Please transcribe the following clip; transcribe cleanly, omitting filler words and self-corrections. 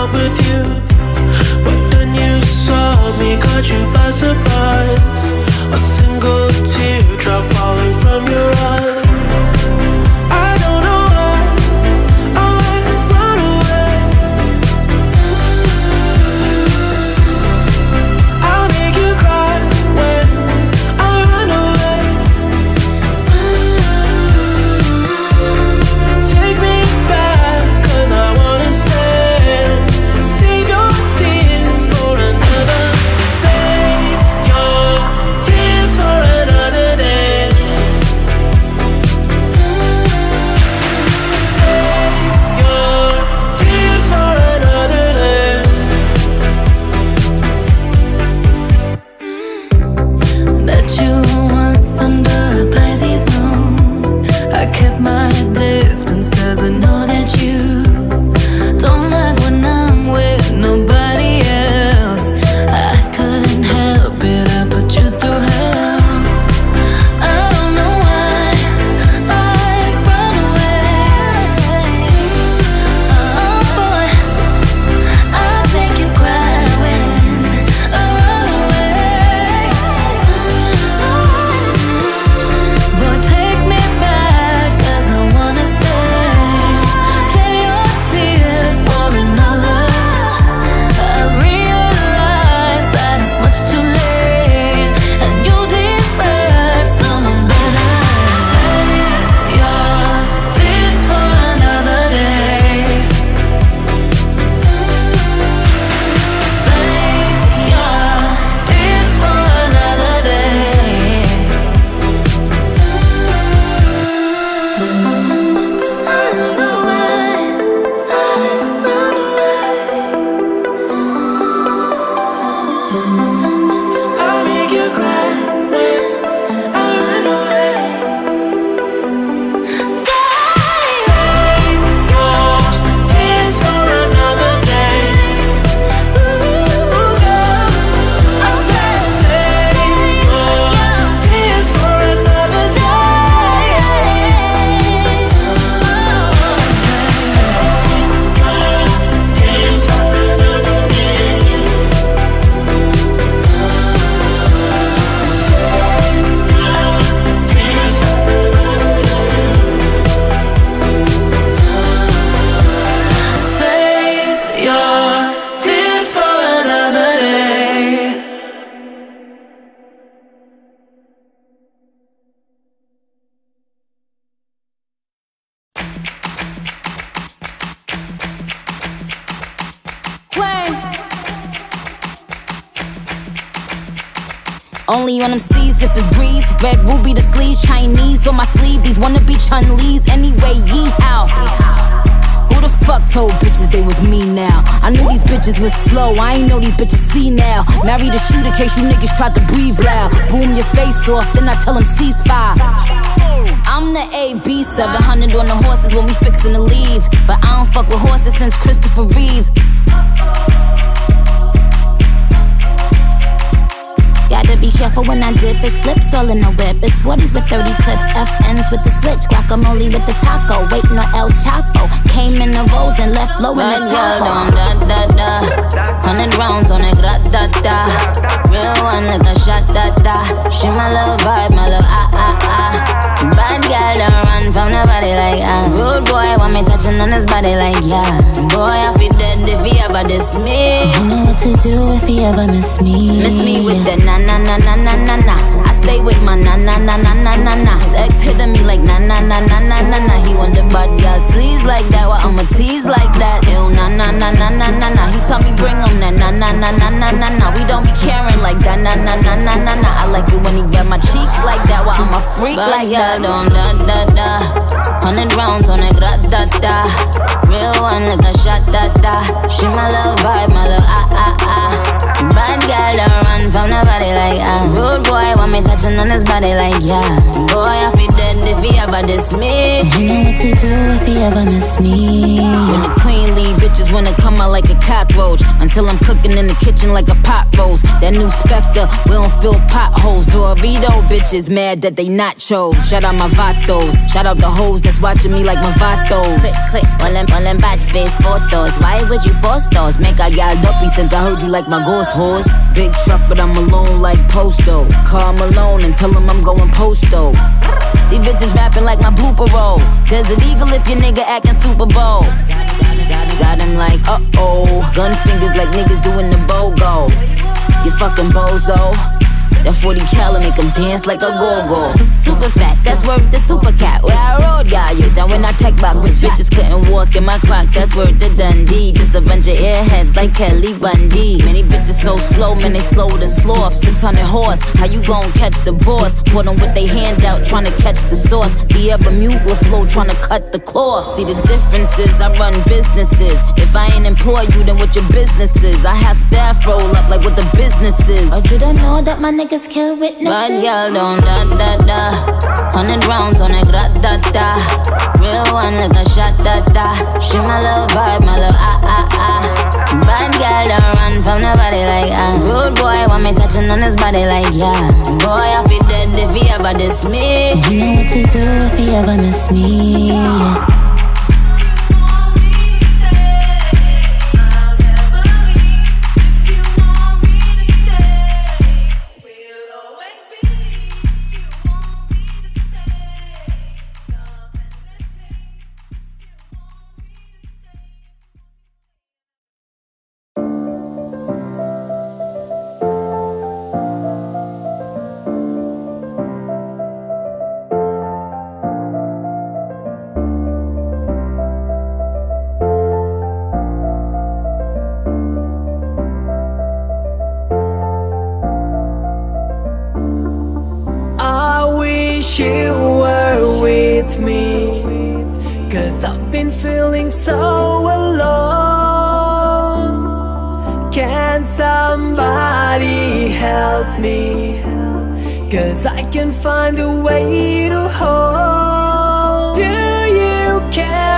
love with you, but then you saw me, caught you by surprise. A single teardrop falling from your eye. I don't know why I run away. I'll make you cry when I run away. Take me back, 'cause I wanna stay. Save your tears for another. Save your tears for another day. Save your tears for another day. Met you once under a Pisces moon. I kept my distance 'cause I know that you don't like when I'm with nobody else. I couldn't help it, I put you through hell. I don't know why I run away. Oh boy, I'll make you cry when I run away. Boy, take me back, 'cause I wanna stay. Save your tears for another. I realize that it's much too late, and you deserve someone better. Save your tears for another day. Save your tears for another day. I don't know why I run away. I'll make you cry when I run away. Save your tears for another day. I said save your tears for another day. Tears for another day. Save your tears for another day. Only on them C's if it's breeze. Red ruby the sleeves, Chinese on my sleeve. These wanna be Chun-Lees anyway, yee-how. Who the fuck told bitches they was me now? I knew these bitches was slow, I ain't know these bitches see now. Married a shooter case you niggas tried to breathe loud. Boom your face off, then I tell them ceasefire. I'm the AB, 700 on the horses when we fixin' to leave. But I don't fuck with horses since Christopher Reeves. Gotta be careful when I dip, it's flips all in the whip. It's 40s with 30 clips, FNs with the switch, guacamole with the taco, waiting on El Chapo. Came in the rolls and left low in the Tahoe. Da da da, 100 rounds on it, da. Real one like a shot, da. She my little vibe, my little ah. Bad girl don't run from nobody like Rude boy want me touching on his body like yeah. Boy I feel dead if he ever diss me. You know what to do if he ever miss me. Miss me with the na. I stay with my na. His ex hitting me like na. He want the bad girl sleaze like that, while I'ma tease like that. Ew na. He tell me bring him na. We don't be caring like that na. I like it when he grab my cheeks like that, while I'm a freak like that. Don't da. 100 rounds on it, da. Real one like a shot, da. She my little vibe, my little ah. Bad girl don't run from nobody like Rude boy want me touching on his body like yeah. Boy I feel dead if he ever diss me. You know what to do if he ever miss me. When the queen leave, bitches wanna come out like a cockroach. Until I'm cooking in the kitchen like a pot roast. That new Spectre, we don't fill potholes. Dorito bitches mad that they nachos. Shout out my vatos, shout out the hoes that's watching me like my vatos. Click, click, all them batch space photos. Why would you post those? Make I got dumpy since I heard you like my ghost horse. Big truck, but I'm alone like Posto. Call Malone and tell him I'm going Posto. These bitches rapping like my blooper roll. Desert Eagle if your nigga acting Super Bowl. Got him like, uh-oh. Gun fingers like niggas doing the BOGO. You fucking bozo. That 40 cal make him dance like a go-go. Super facts, that's worth the super cat. Where I rode, got you down when I tech back with bitches couldn't walk in my Crocs, that's worth the Dundee. Just a bunch of airheads like Kelly Bundy. Many bitches so slow, man, they slower than sloth. 600 horse, how you gon' catch the boss? Put them with they hand out, trying to catch the sauce. The Bermuda flow, trying to cut the cloth. See the differences, I run businesses. If I ain't employ you, then what your business is? I have staff roll up like what the business is. But you don't know that my niggas kill witnesses. Bad girl don't da-da-da. 100 rounds on a grat-da-da. Real one like a shot-da-da. She my little vibe, my little ah-ah-ah. Bad girl don't run from nobody like rude boy want me touching on his body like yeah. Boy, I feel dead if he ever diss me. You know what to do if he ever miss me. You were with me, 'cause I've been feeling so alone. Can somebody help me? 'Cause I can't find a way to hold. Do you care?